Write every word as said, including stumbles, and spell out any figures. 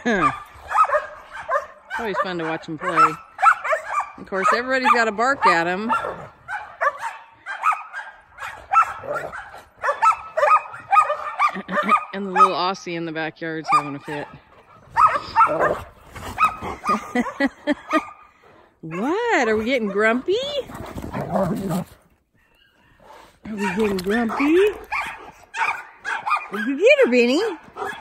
It's always fun to watch them play. Of course, everybody's got to bark at them. And the little Aussie in the backyard's having a fit. What? Are we getting grumpy? Are we getting grumpy? Did you get her, Benny?